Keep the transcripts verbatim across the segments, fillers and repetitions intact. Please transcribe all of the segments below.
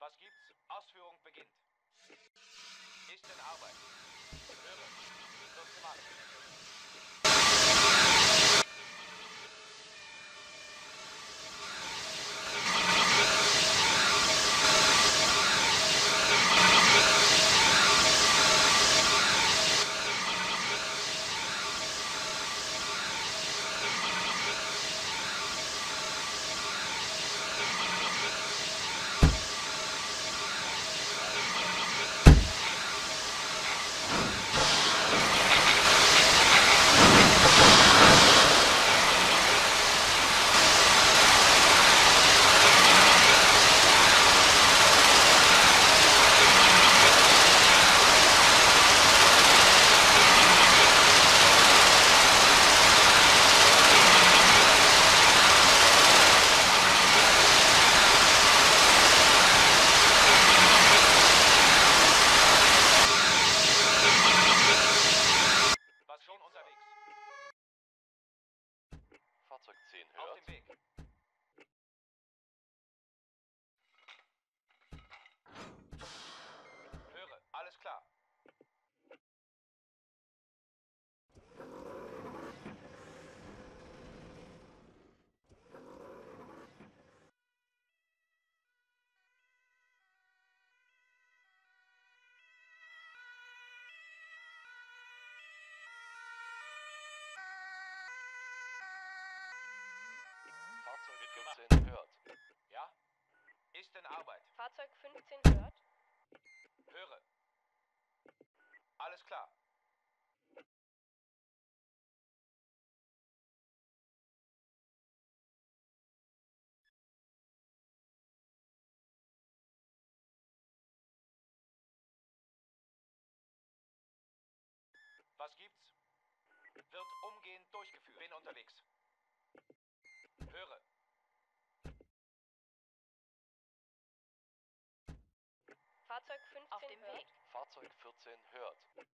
Was gibt's? Ausführung beginnt. Ist in Arbeit. Höre. Wird gemacht. Fahrzeug zehn Auf hört. dem Weg. Höre, alles klar. Fahrzeug vierzehn hört. Ja? Ist in Arbeit. Fahrzeug fünfzehn hört. Höre. Alles klar. Was gibt's? Wird umgehend durchgeführt. Bin unterwegs. Höre. Fahrzeug fünfzehn Auf dem hört. Weg. Fahrzeug vierzehn hört.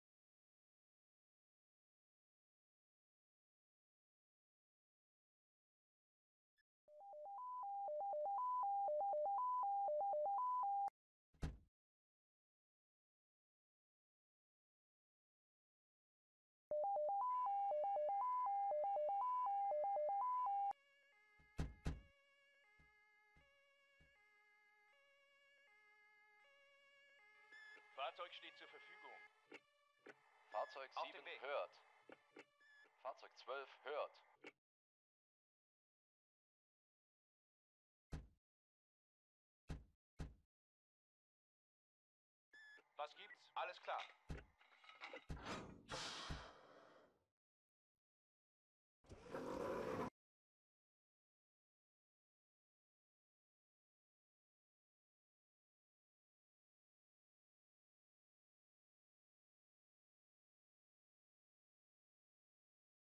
Fahrzeug steht zur Verfügung. Fahrzeug Auf dem sieben Weg. hört. Fahrzeug zwölf hört. Was gibt's? Alles klar.